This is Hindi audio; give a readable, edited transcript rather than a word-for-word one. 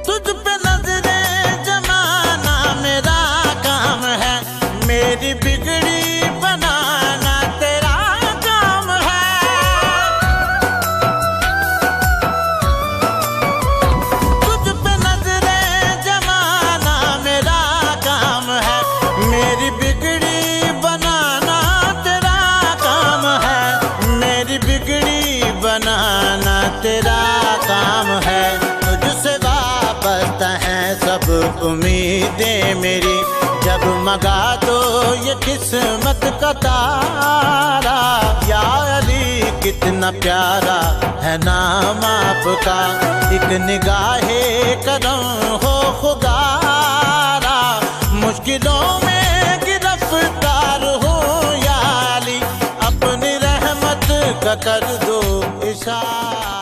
तुझ पे नजरे जमाना मेरा काम है, मेरी बिगड़ी बनाना तेरा काम है। तुझ पे नजरे जमाना मेरा काम है, मेरी बिगड़ी बनाना तेरा काम है, मेरी बिगड़ी बनाना तेरा काम है। तुझसे वाबस्ता है सब उम्मीदें मेरी, जब मगा तो ये किस्मत का तारा। या अली कितना प्यारा है नाम आपका, एक निगाहे करम हो खुदारा। मुश्किलों में गिरफ्तार हो या अली, अपनी रहमत का कर दो इशारा।